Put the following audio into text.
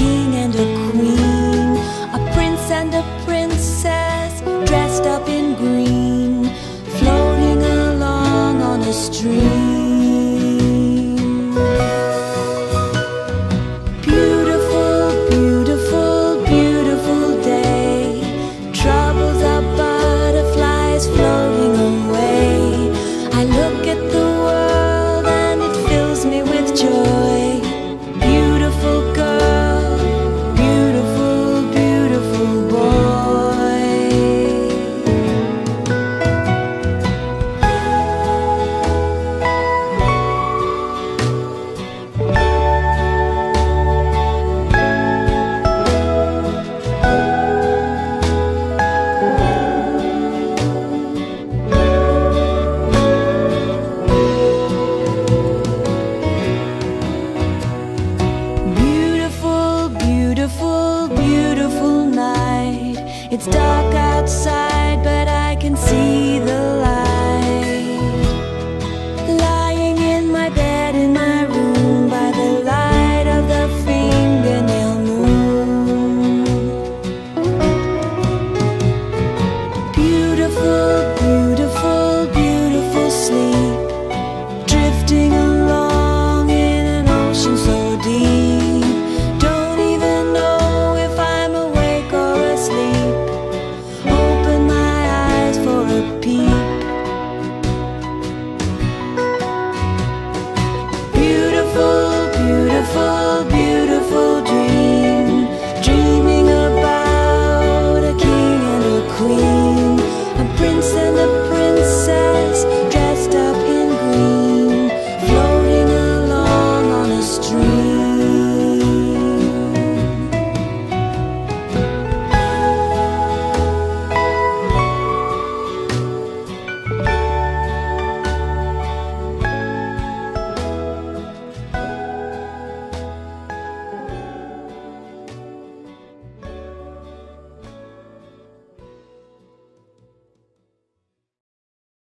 king and a queen, a prince and a princess, dressed up in green, floating along on a stream. Beautiful, beautiful, beautiful day. Troubles are butterflies floating away. I look at the world and it fills me with joy. Beautiful girl, beautiful, beautiful boy. Beautiful, beautiful, beautiful night. It's dark